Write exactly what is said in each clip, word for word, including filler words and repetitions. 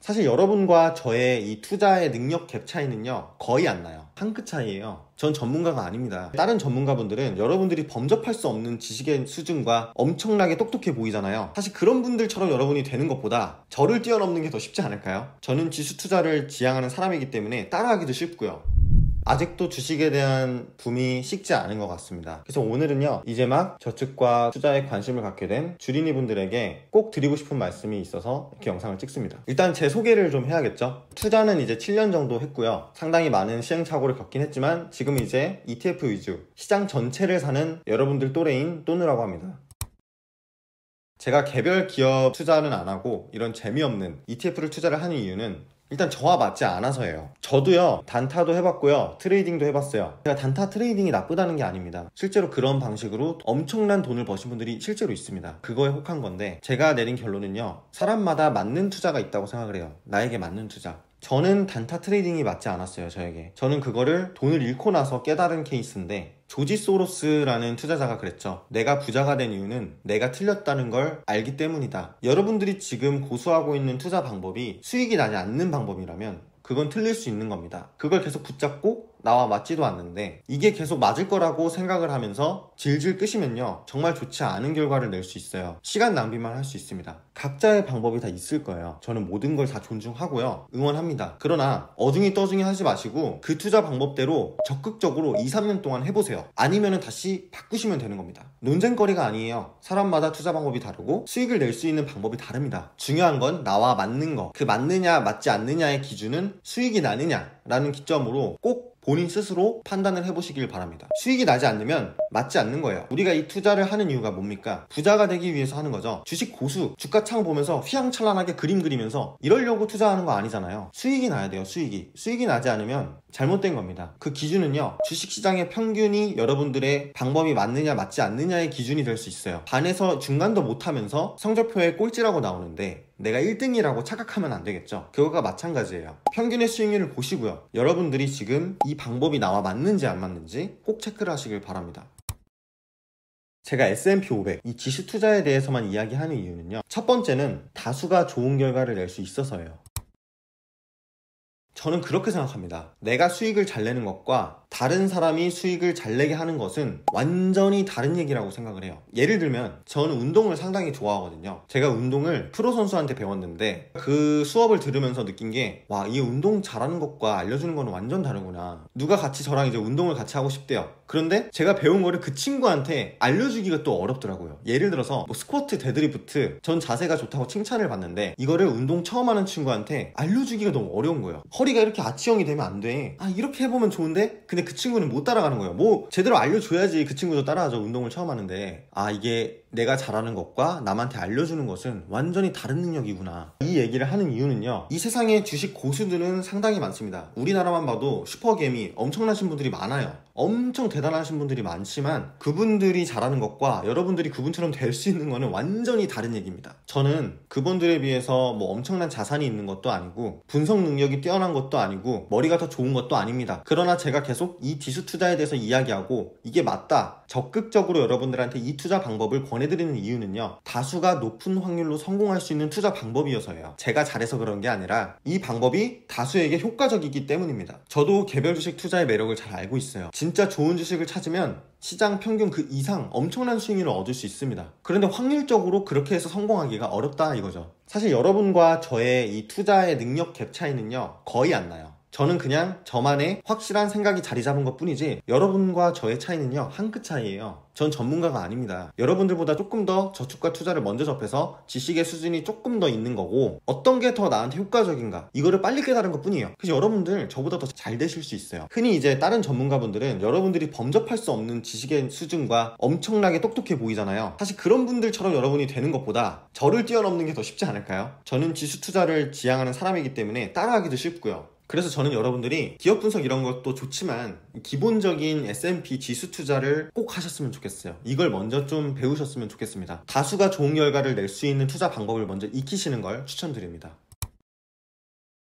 사실 여러분과 저의 이 투자의 능력 갭 차이는요 거의 안 나요. 한 끗 차이예요. 전 전문가가 아닙니다. 다른 전문가분들은 여러분들이 범접할 수 없는 지식의 수준과 엄청나게 똑똑해 보이잖아요. 사실 그런 분들처럼 여러분이 되는 것보다 저를 뛰어넘는 게 더 쉽지 않을까요? 저는 지수 투자를 지향하는 사람이기 때문에 따라하기도 쉽고요. 아직도 주식에 대한 붐이 식지 않은 것 같습니다. 그래서 오늘은요 이제 막 저축과 투자에 관심을 갖게 된 주린이 분들에게 꼭 드리고 싶은 말씀이 있어서 이렇게 영상을 찍습니다. 일단 제 소개를 좀 해야겠죠. 투자는 이제 칠 년 정도 했고요. 상당히 많은 시행착오를 겪긴 했지만 지금 이제 이티에프 위주 시장 전체를 사는 여러분들 또래인 또누라고 합니다. 제가 개별 기업 투자는 안 하고 이런 재미없는 이티에프를 투자를 하는 이유는 일단 저와 맞지 않아서예요. 저도요 단타도 해봤고요 트레이딩도 해봤어요. 제가 단타 트레이딩이 나쁘다는 게 아닙니다. 실제로 그런 방식으로 엄청난 돈을 버신 분들이 실제로 있습니다. 그거에 혹한 건데 제가 내린 결론은요 사람마다 맞는 투자가 있다고 생각을 해요. 나에게 맞는 투자. 저는 단타 트레이딩이 맞지 않았어요. 저에게. 저는 그거를 돈을 잃고 나서 깨달은 케이스인데 조지 소로스라는 투자자가 그랬죠. 내가 부자가 된 이유는 내가 틀렸다는 걸 알기 때문이다. 여러분들이 지금 고수하고 있는 투자 방법이 수익이 나지 않는 방법이라면 그건 틀릴 수 있는 겁니다. 그걸 계속 붙잡고 나와 맞지도 않는데 이게 계속 맞을 거라고 생각을 하면서 질질 끄시면요 정말 좋지 않은 결과를 낼 수 있어요. 시간 낭비만 할 수 있습니다. 각자의 방법이 다 있을 거예요. 저는 모든 걸 다 존중하고요 응원합니다. 그러나 어중이 떠중이 하지 마시고 그 투자 방법대로 적극적으로 이, 삼 년 동안 해보세요. 아니면 다시 바꾸시면 되는 겁니다. 논쟁거리가 아니에요. 사람마다 투자 방법이 다르고 수익을 낼 수 있는 방법이 다릅니다. 중요한 건 나와 맞는 거, 그 맞느냐 맞지 않느냐의 기준은 수익이 나느냐 라는 기점으로 꼭 본인 스스로 판단을 해보시길 바랍니다. 수익이 나지 않으면 맞지 않는 거예요. 우리가 이 투자를 하는 이유가 뭡니까? 부자가 되기 위해서 하는 거죠. 주식 고수, 주가창 보면서 휘황찬란하게 그림 그리면서 이러려고 투자하는 거 아니잖아요. 수익이 나야 돼요. 수익이. 수익이 나지 않으면 잘못된 겁니다. 그 기준은요 주식시장의 평균이 여러분들의 방법이 맞느냐 맞지 않느냐의 기준이 될 수 있어요. 반에서 중간도 못하면서 성적표에 꼴찌라고 나오는데 내가 일 등이라고 착각하면 안 되겠죠. 그거가 마찬가지예요. 평균의 수익률을 보시고요 여러분들이 지금 이 방법이 나와 맞는지 안 맞는지 꼭 체크를 하시길 바랍니다. 제가 에스 앤 피 오백 이 지수 투자에 대해서만 이야기하는 이유는요 첫 번째는 다수가 좋은 결과를 낼 수 있어서예요. 저는 그렇게 생각합니다. 내가 수익을 잘 내는 것과 다른 사람이 수익을 잘 내게 하는 것은 완전히 다른 얘기라고 생각을 해요. 예를 들면 저는 운동을 상당히 좋아하거든요. 제가 운동을 프로 선수한테 배웠는데 그 수업을 들으면서 느낀 게 와, 이 운동 잘하는 것과 알려주는 거는 완전 다르구나. 누가 같이 저랑 이제 운동을 같이 하고 싶대요. 그런데 제가 배운 거를 그 친구한테 알려주기가 또 어렵더라고요. 예를 들어서 뭐 스쿼트, 데드리프트 전 자세가 좋다고 칭찬을 받는데 이거를 운동 처음 하는 친구한테 알려주기가 너무 어려운 거예요. 허리가 이렇게 아치형이 되면 안 돼. 아 이렇게 해보면 좋은데? 근데 그 친구는 못 따라가는 거예요. 뭐 제대로 알려줘야지 그 친구도 따라하죠. 운동을 처음 하는데 아 이게 내가 잘하는 것과 남한테 알려주는 것은 완전히 다른 능력이구나. 이 얘기를 하는 이유는요 이 세상에 주식 고수들은 상당히 많습니다. 우리나라만 봐도 슈퍼개미 엄청나신 분들이 많아요. 엄청 대단하신 분들이 많지만 그분들이 잘하는 것과 여러분들이 그분처럼 될 수 있는 거는 완전히 다른 얘기입니다. 저는 그분들에 비해서 뭐 엄청난 자산이 있는 것도 아니고 분석 능력이 뛰어난 것도 아니고 머리가 더 좋은 것도 아닙니다. 그러나 제가 계속 이 지수 투자에 대해서 이야기하고 이게 맞다 적극적으로 여러분들한테 이 투자 방법을 권해드리는 이유는요 다수가 높은 확률로 성공할 수 있는 투자 방법이어서예요. 제가 잘해서 그런 게 아니라 이 방법이 다수에게 효과적이기 때문입니다. 저도 개별 주식 투자의 매력을 잘 알고 있어요. 진짜 좋은 주식을 찾으면 시장 평균 그 이상 엄청난 수익률을 얻을 수 있습니다. 그런데 확률적으로 그렇게 해서 성공하기가 어렵다 이거죠. 사실 여러분과 저의 이 투자의 능력 갭 차이는요 거의 안 나요. 저는 그냥 저만의 확실한 생각이 자리 잡은 것 뿐이지 여러분과 저의 차이는요 한 끗 차이예요. 전 전문가가 아닙니다. 여러분들보다 조금 더 저축과 투자를 먼저 접해서 지식의 수준이 조금 더 있는 거고 어떤 게 더 나한테 효과적인가 이거를 빨리 깨달은 것 뿐이에요. 그래서 여러분들 저보다 더 잘 되실 수 있어요. 흔히 이제 다른 전문가분들은 여러분들이 범접할 수 없는 지식의 수준과 엄청나게 똑똑해 보이잖아요. 사실 그런 분들처럼 여러분이 되는 것보다 저를 뛰어넘는 게 더 쉽지 않을까요? 저는 지수 투자를 지향하는 사람이기 때문에 따라하기도 쉽고요. 그래서 저는 여러분들이 기업 분석 이런 것도 좋지만 기본적인 에스 앤 피 지수 투자를 꼭 하셨으면 좋겠어요. 이걸 먼저 좀 배우셨으면 좋겠습니다. 다수가 좋은 결과를 낼 수 있는 투자 방법을 먼저 익히시는 걸 추천드립니다.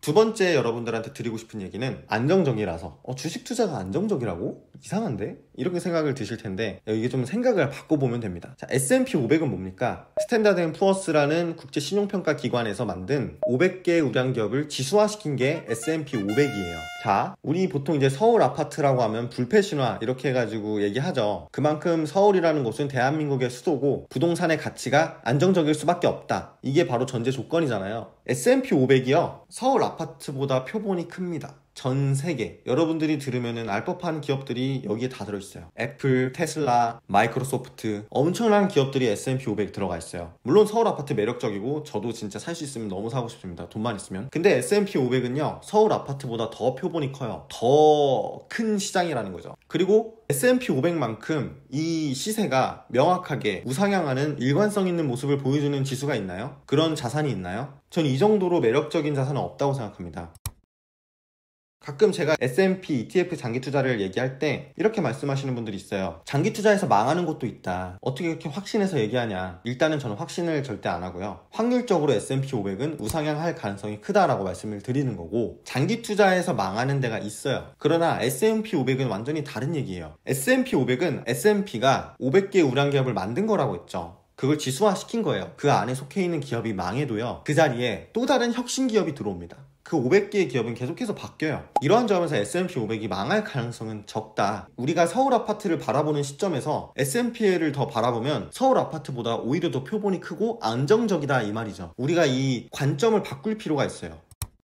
두 번째 여러분들한테 드리고 싶은 얘기는 안정적이라서 어, 주식 투자가 안정적이라고? 이상한데? 이렇게 생각을 드실 텐데 이게 좀 생각을 바꿔보면 됩니다. 자, 에스 앤 피 오백은 뭡니까? 스탠다드 앤 푸어스라는 국제 신용평가 기관에서 만든 오백 개 우량 기업을 지수화시킨 게 에스 앤 피 오백이에요. 자, 우리 보통 이제 서울 아파트라고 하면 불패신화 이렇게 해가지고 얘기하죠. 그만큼 서울이라는 곳은 대한민국의 수도고 부동산의 가치가 안정적일 수밖에 없다. 이게 바로 전제 조건이잖아요. 에스 앤 피 오백이요 서울 아파트보다 표본이 큽니다. 전 세계 여러분들이 들으면은 알 법한 기업들이 여기에 다 들어있어요. 애플, 테슬라, 마이크로소프트 엄청난 기업들이 에스 앤 피 오백 들어가 있어요. 물론 서울 아파트 매력적이고 저도 진짜 살 수 있으면 너무 사고 싶습니다. 돈만 있으면. 근데 에스 앤 피 오백은요 서울 아파트보다 더 표본이 커요. 더 큰 시장이라는 거죠. 그리고 에스 앤 피 오백만큼 이 시세가 명확하게 우상향하는 일관성 있는 모습을 보여주는 지수가 있나요? 그런 자산이 있나요? 전 이 정도로 매력적인 자산은 없다고 생각합니다. 가끔 제가 에스 앤 피 이 티 에프 장기 투자를 얘기할 때 이렇게 말씀하시는 분들이 있어요. 장기 투자에서 망하는 곳도 있다. 어떻게 그렇게 확신해서 얘기하냐. 일단은 저는 확신을 절대 안 하고요. 확률적으로 에스 앤 피 오백은 우상향할 가능성이 크다라고 말씀을 드리는 거고 장기 투자에서 망하는 데가 있어요. 그러나 에스 앤 피 오백은 완전히 다른 얘기예요. 에스 앤 피 오백은 에스 앤 피가 오백 개 우량 기업을 만든 거라고 했죠. 그걸 지수화 시킨 거예요. 그 안에 속해 있는 기업이 망해도요 그 자리에 또 다른 혁신 기업이 들어옵니다. 그 오백 개의 기업은 계속해서 바뀌어요. 이러한 점에서 에스 앤 피 오백이 망할 가능성은 적다. 우리가 서울 아파트를 바라보는 시점에서 에스 앤 피를 더 바라보면 서울 아파트보다 오히려 더 표본이 크고 안정적이다 이 말이죠. 우리가 이 관점을 바꿀 필요가 있어요.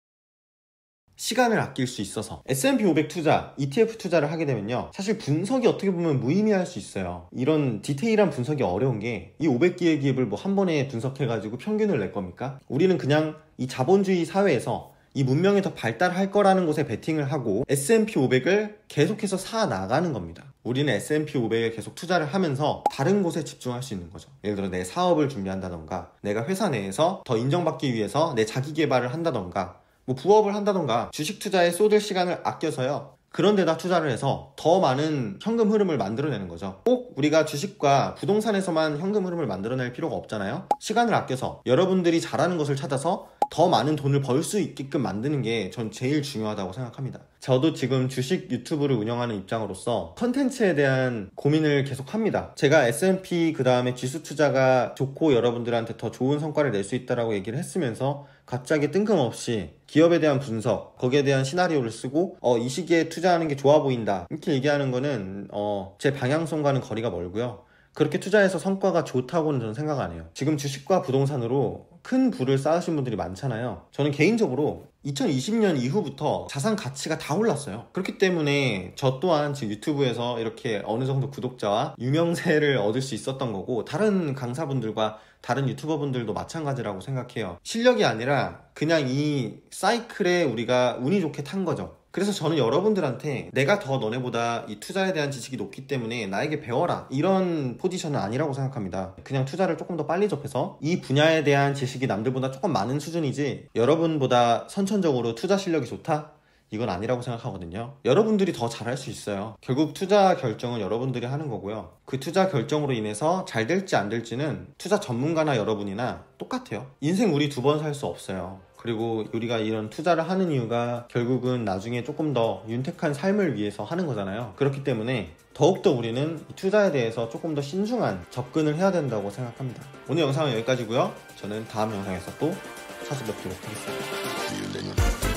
시간을 아낄 수 있어서 에스 앤 피 오백 투자, 이 티 에프 투자를 하게 되면요 사실 분석이 어떻게 보면 무의미할 수 있어요. 이런 디테일한 분석이 어려운 게 이 오백 개의 기업을 뭐 한 번에 분석해가지고 평균을 낼 겁니까? 우리는 그냥 이 자본주의 사회에서 이 문명이 더 발달할 거라는 곳에 베팅을 하고 에스 앤 피 오백을 계속해서 사 나가는 겁니다. 우리는 에스 앤 피 오백에 계속 투자를 하면서 다른 곳에 집중할 수 있는 거죠. 예를 들어 내 사업을 준비한다던가 내가 회사 내에서 더 인정받기 위해서 내 자기 개발을 한다던가 뭐 부업을 한다던가 주식 투자에 쏟을 시간을 아껴서요 그런 데다 투자를 해서 더 많은 현금 흐름을 만들어내는 거죠. 꼭 우리가 주식과 부동산에서만 현금 흐름을 만들어낼 필요가 없잖아요. 시간을 아껴서 여러분들이 잘하는 것을 찾아서 더 많은 돈을 벌 수 있게끔 만드는 게 전 제일 중요하다고 생각합니다. 저도 지금 주식 유튜브를 운영하는 입장으로서 컨텐츠에 대한 고민을 계속 합니다. 제가 에스 앤 피 그 다음에 지수 투자가 좋고 여러분들한테 더 좋은 성과를 낼 수 있다고 얘기를 했으면서 갑자기 뜬금없이 기업에 대한 분석, 거기에 대한 시나리오를 쓰고 어, 이 시기에 투자하는 게 좋아 보인다 이렇게 얘기하는 거는 어, 제 방향성과는 거리가 멀고요. 그렇게 투자해서 성과가 좋다고는 저는 생각 안 해요. 지금 주식과 부동산으로 큰 부를 쌓으신 분들이 많잖아요. 저는 개인적으로 이천이십 년 이후부터 자산 가치가 다 올랐어요. 그렇기 때문에 저 또한 지금 유튜브에서 이렇게 어느 정도 구독자와 유명세를 얻을 수 있었던 거고 다른 강사분들과 다른 유튜버분들도 마찬가지라고 생각해요. 실력이 아니라 그냥 이 사이클에 우리가 운이 좋게 탄 거죠. 그래서 저는 여러분들한테 내가 더 너네보다 이 투자에 대한 지식이 높기 때문에 나에게 배워라 이런 포지션은 아니라고 생각합니다. 그냥 투자를 조금 더 빨리 접해서 이 분야에 대한 지식이 남들보다 조금 많은 수준이지 여러분보다 선천적으로 투자 실력이 좋다? 이건 아니라고 생각하거든요. 여러분들이 더 잘할 수 있어요. 결국 투자 결정은 여러분들이 하는 거고요. 그 투자 결정으로 인해서 잘 될지 안 될지는 투자 전문가나 여러분이나 똑같아요. 인생 우리 두 번 살 수 없어요. 그리고 우리가 이런 투자를 하는 이유가 결국은 나중에 조금 더 윤택한 삶을 위해서 하는 거잖아요. 그렇기 때문에 더욱더 우리는 투자에 대해서 조금 더 신중한 접근을 해야 된다고 생각합니다. 오늘 영상은 여기까지고요. 저는 다음 영상에서 또 찾아뵙도록 하겠습니다.